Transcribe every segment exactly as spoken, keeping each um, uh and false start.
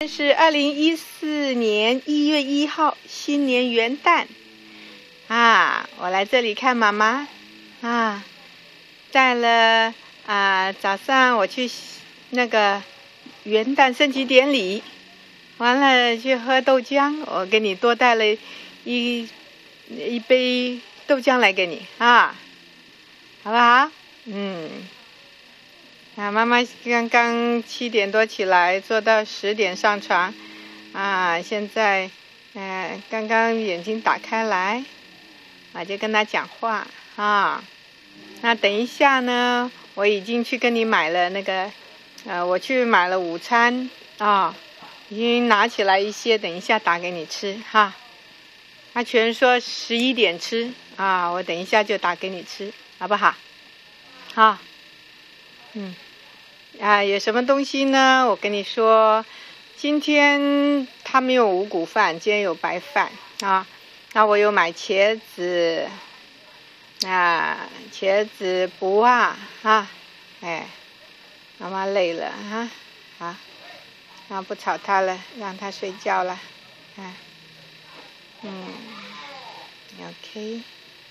是二零一四年一月一号，新年元旦啊！我来这里看妈妈啊，带了啊，早上我去那个元旦升旗典礼，完了去喝豆浆，我给你多带了一一杯豆浆来给你啊，好不好？嗯。啊，妈妈刚刚七点多起来，做到十点上床，啊，现在，呃，刚刚眼睛打开来，啊，就跟他讲话啊。那等一下呢，我已经去跟你买了那个，呃，我去买了午餐啊，已经拿起来一些，等一下打给你吃哈。他全说十一点吃啊，我等一下就打给你吃，好不好？好。嗯，啊，有什么东西呢？我跟你说，今天他没有五谷饭，今天有白饭啊。那我有买茄子，啊，茄子不啊啊，哎，妈妈累了啊，好，那不吵他了，让他睡觉了，啊，嗯 ，OK。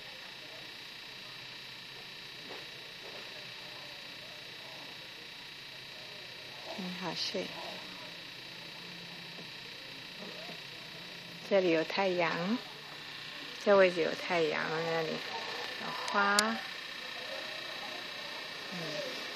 很好睡，这里有太阳，这位置有太阳，那里有花，嗯。